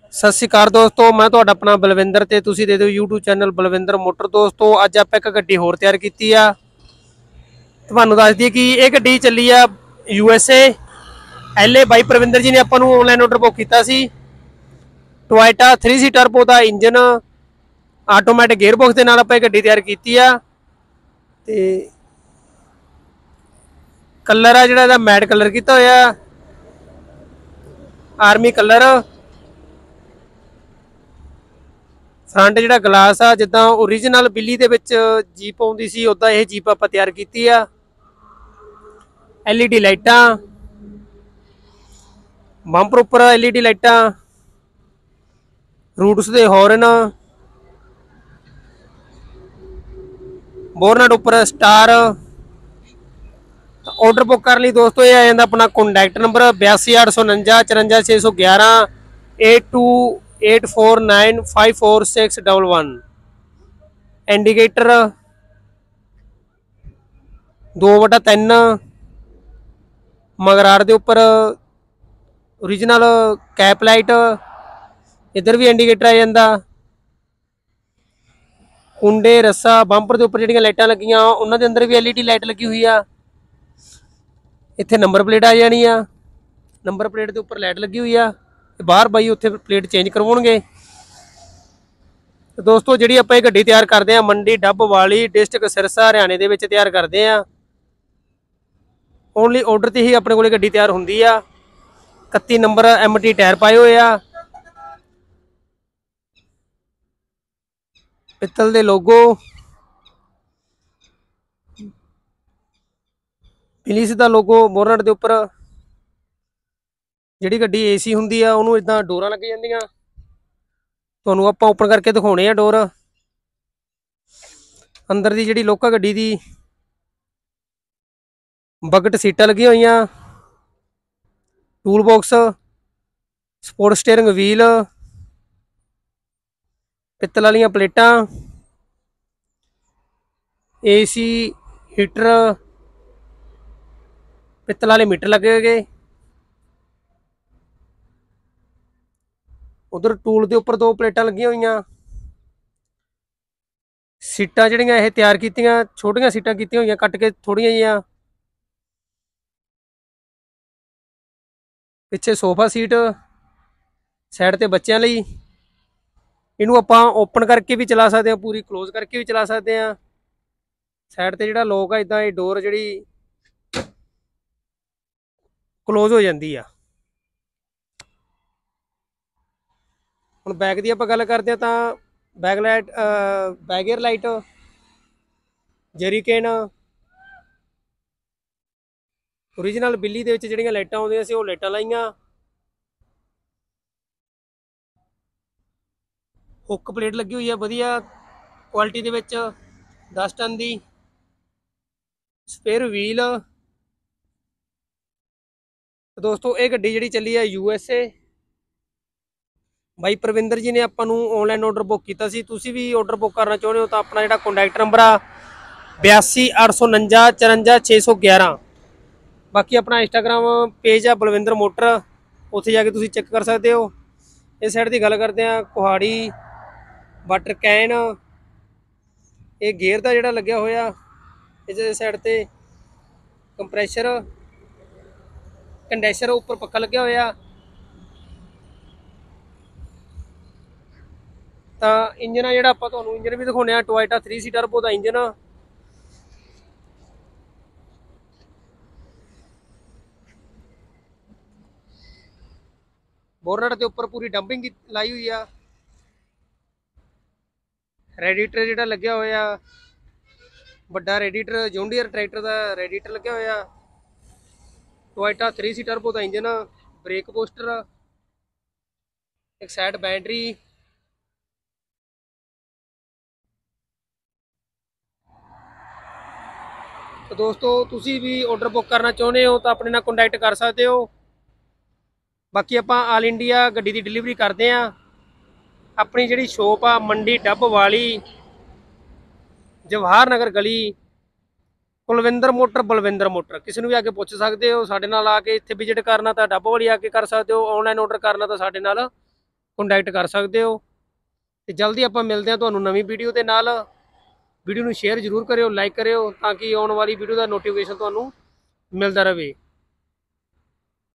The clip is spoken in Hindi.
सत श्री अकाल दोस्तों, मैं तुहाडा अपना बलविंदर ते तुसीं दे दिओ यूट्यूब चैनल बलविंदर मोटर। दोस्तों अज आप एक गड्डी होर तैयार की आ। तुहानूं दस दईए कि यह गड्डी चली आ USA। LA बाई परविंदर जी ने आपां नूं ऑनलाइन ऑर्डर बुक किया सी। टोयोटा 3 सीटर टर्बो दा इंजन आटोमैटिक गेयरबॉक्स के नाल आपां गड्डी तैयार की आ। ते कलर आ जिहड़ा इहदा मैट कलर किया होया, आर्मी कलर। फ्रंट जिहड़ा गलास आ जिद्दां ओरीजिनल बिल्ली दे विच जीप आउंदी सी उदां यह जीप आपां तैयार की आ। LED लाइटां, बंपर उपर LED लाइटां, रूट्स दे हॉर्न, बोरनट उपर स्टार। ऑर्डर बुक करने लिए दोस्तों ये आ जाता अपना कॉन्टैक्ट नंबर 82 849 54 611 8284954611। इंडिकेटर 2/3 मगरार के उपर ओरिजिनल कैप लाइट। इधर भी इंडिकेटर आ जाता। कुंडे रस्सा बंपर के उपर जिहड़ियां लाइटां लगियां उन्हां दे अंदर भी LED लाइट लगी हुई आ। इत्थे नंबर प्लेट आ जानी आ, नंबर प्लेट के उपर लाइट लगी हुई आ। बाहर बाई उत्थे प्लेट चेंज करवाउणगे। दोस्तों जिहड़ी आपां गड्डी तैयार करते हैं मंडी डब्बवाली डिस्ट्रिक्ट सिरसा हरियाणे दे विच तैयार करते हैं। ओनली ऑर्डर ते ही अपने कोल गड्डी तैयार हुंदी आ। 31 नंबर MT टायर पाए हुए आ। पित्तल दे लोगो, फिलिस दा लोगो बोरनट के उपर। जिहड़ी गड्डी AC हुंदी आ उहनूं इदां डोरां लग जांदियां। तुहानूं आपां ओपन करके दिखाउणे आ डोर। अंदर दी जिहड़ी लोका गड्डी दी बगट सीटां लगियां होईयां, tool box, sport steering wheel, पित्तल वालियां प्लेटां, AC हीटर, पित्तल वाले मीटर लगे गए। उधर टूल के उपर 2 प्लेटां लगियां होईयां। सीटां जिहड़ियां ये तैयार कीतियां छोटियां सीटां कीतियां होईयां कट के थोड़ियां जिहियां। पिछे सोफा सीट, साइड ते बच्चों लई। इनू आपां ओपन करके भी चला सकते हैं, पूरी क्लोज करके भी चला सकते हैं। साइड ते जिहड़ा लॉक है इदां डोर जिहड़ी क्लोज हो जाती है। हुण बैक की आपां गल करते हैं तो back light, back air light, jerrycan, original बिल्ली दे विच जिहड़ियां लाइटां आउंदियां सी ओह लाइटां लाइयां। हुक प्लेट लगी हुई है वधिया क्वालिटी दे विच 10 टन की। Spare wheel. दोस्तों ये गड्डी जिहड़ी चली है USA। बाई परविंदर जी ने आपां नूं ऑनलाइन ऑर्डर बुक किया सी। तुसीं भी ऑर्डर बुक करना चाहुंदे हो तो अपना जिहड़ा कॉन्टैक्ट नंबर आ 82 849 54 611। बाकी अपना इंस्टाग्राम पेज आ बलविंदर मोटर, उत्थे जाके तुसीं चेक कर सकते हो। इस साइड की गल करते हैं कुहाड़ी, वाटर कैन, ये गेयर का जिहड़ा लग्या होया। इस साइड ते कंप्रैशर, कंडेंसर उपर पक्का लग्या होया। तो इंजन आ जिहड़ा आपां तुहानूं इंजन भी दिखाउने आ टोयोटा 3 सीटर टर्बो दा इंजन। बोरनट के उपर पूरी डंपिंग लाई हुई है। रेडिएटर जिहड़ा लग्या होया बड़ा रेडिएटर जॉन्डियर ट्रैक्टर का रेडिएटर लग्या होया। टोयोटा 3 सीटर टर्बो दा इंजन, ब्रेक पोस्टर, एक साइड बैटरी। तो दोस्तों तुसी भी ऑर्डर बुक करना चाहते हो तो अपने नाल कॉन्टैक्ट कर सकते हो। बाकी आपां आल इंडिया गड्डी की डिलीवरी करते हैं। अपनी जिहड़ी शॉप आ मंडी डब्बवाली जवाहर नगर गली कुलविंदर मोटर बलविंदर मोटर। किसी भी आके पुछ सकते हो। साडे नाल आके इत्थे विजिट करना तो डब्बवाली आके कर सकते हो। ऑनलाइन ऑर्डर करना तो साडे नाल ਕੰਟੈਕਟ ਕਰ ਸਕਦੇ ਹੋ। ਤੇ ਜਲਦੀ ਆਪਾਂ ਮਿਲਦੇ ਹਾਂ ਤੁਹਾਨੂੰ ਨਵੀਂ ਵੀਡੀਓ ਦੇ ਨਾਲ। ਵੀਡੀਓ ਨੂੰ ਸ਼ੇਅਰ ਜ਼ਰੂਰ ਕਰਿਓ, ਲਾਈਕ ਕਰਿਓ, ਤਾਂ ਕਿ ਆਉਣ ਵਾਲੀ ਵੀਡੀਓ ਦਾ ਨੋਟੀਫਿਕੇਸ਼ਨ ਤੁਹਾਨੂੰ ਮਿਲਦਾ ਰਹੇ।